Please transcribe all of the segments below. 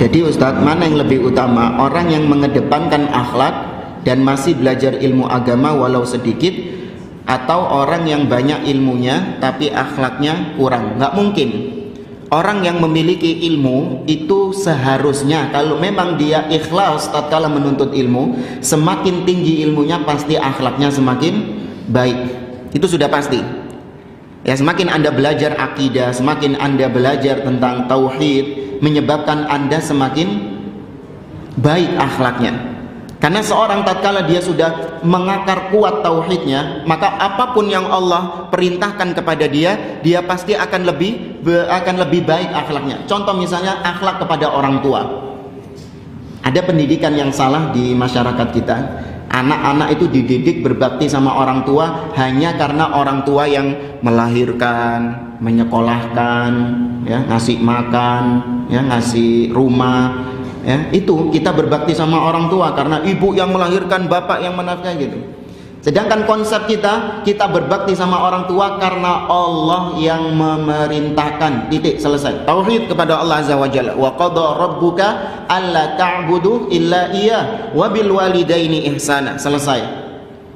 Jadi Ustadz, mana yang lebih utama? Orang yang mengedepankan akhlak dan masih belajar ilmu agama walau sedikit, atau orang yang banyak ilmunya tapi akhlaknya kurang? Nggak mungkin. Orang yang memiliki ilmu itu seharusnya, kalau memang dia ikhlas tatkala menuntut ilmu, semakin tinggi ilmunya pasti akhlaknya semakin baik. Itu sudah pasti. Ya, semakin Anda belajar akidah, semakin Anda belajar tentang tauhid, menyebabkan Anda semakin baik akhlaknya. Karena seorang tatkala dia sudah mengakar kuat tauhidnya, maka apapun yang Allah perintahkan kepada dia, dia pasti akan lebih baik akhlaknya. Contoh misalnya akhlak kepada orang tua. Ada pendidikan yang salah di masyarakat kita. Anak-anak itu dididik berbakti sama orang tua hanya karena orang tua yang melahirkan, menyekolahkan, ya, ngasih makan, ya, ngasih rumah. Ya, itu kita berbakti sama orang tua karena ibu yang melahirkan, bapak yang menafkahi gitu. Sedangkan konsep kita berbakti sama orang tua karena Allah yang memerintahkan. Titik, selesai. Tauhid kepada Allah Azza wa Jalla. Wa qada rabbuka alla ta'budu illa iyyah wa bil walidaini ihsana. Selesai.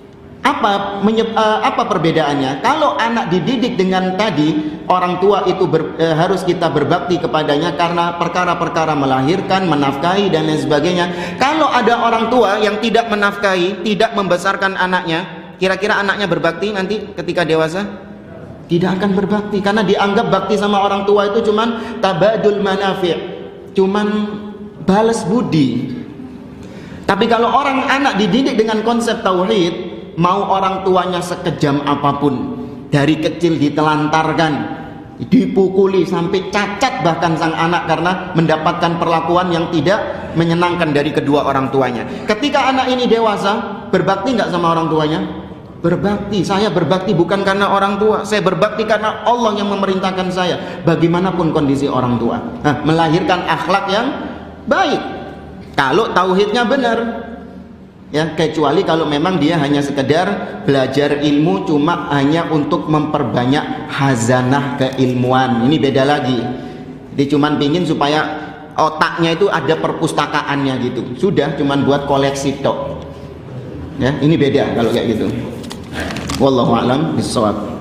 Apa perbedaannya? Kalau anak dididik dengan tadi, orang tua itu harus kita berbakti kepadanya karena perkara-perkara melahirkan, menafkahi dan lain sebagainya. Kalau ada orang tua yang tidak menafkahi, tidak membesarkan anaknya, kira-kira anaknya berbakti nanti ketika dewasa? Tidak akan berbakti, karena dianggap bakti sama orang tua itu cuman tabadul manafi', cuman balas budi. Tapi kalau anak dididik dengan konsep tauhid, mau orang tuanya sekejam apapun, dari kecil ditelantarkan, dipukuli sampai cacat bahkan sang anak karena mendapatkan perlakuan yang tidak menyenangkan dari kedua orang tuanya. Ketika anak ini dewasa, berbakti nggak sama orang tuanya? Berbakti. Saya berbakti bukan karena orang tua, saya berbakti karena Allah yang memerintahkan saya. Bagaimanapun kondisi orang tua, melahirkan akhlak yang baik. Kalau tauhidnya benar. Ya, kecuali kalau memang dia hanya sekedar belajar ilmu cuma hanya untuk memperbanyak hazanah keilmuan. Ini beda lagi. Dia cuma pingin supaya otaknya itu ada perpustakaannya gitu. Sudah cuma buat koleksi tok. Ya, ini beda kalau kayak gitu. Wallahu a'lam bishawab.